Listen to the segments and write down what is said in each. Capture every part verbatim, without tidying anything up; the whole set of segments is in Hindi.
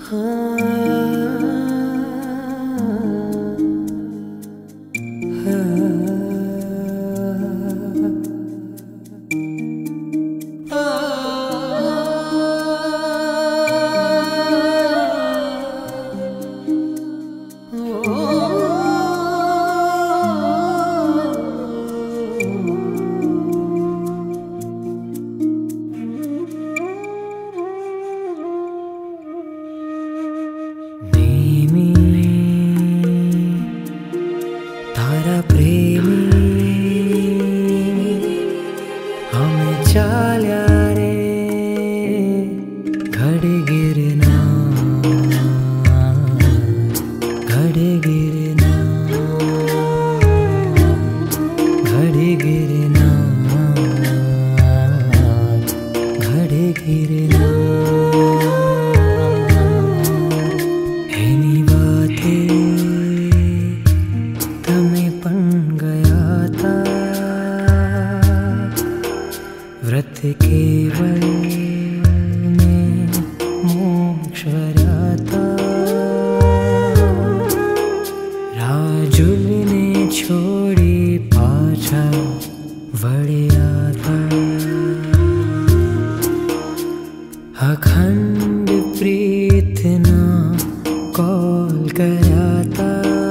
तारा प्रेमी हमें चाल्या रे घड़े गिरना घड़े गिरना घड़े गिरना घड़े गिरना एनी बातें व्रत केवल में मोक्ष वराता राजुल ने छोड़ी पाछा वड़िया था अखंड प्रीतना कॉल कराता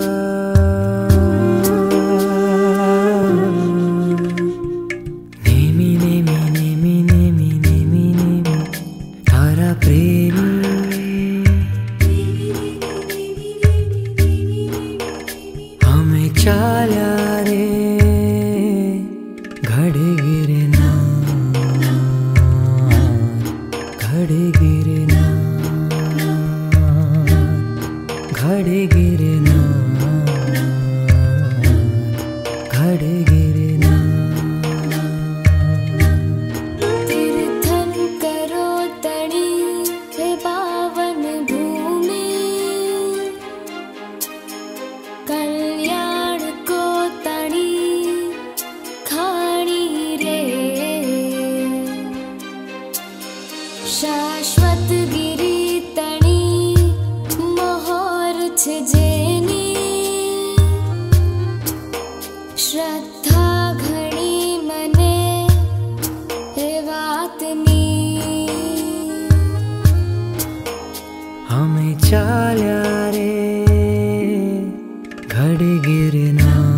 चाल्या रे घड़े गिरना घड़े गिरना घड़े गिरना घड़े गिरना तीर्थन करो तणी हे पावन भूमि कल्याण शाश्वत गिरी तणी मोहर छे जेनी श्रद्धा घणी मने हे वातनी हमें चाल्या रे घड़े गिरना।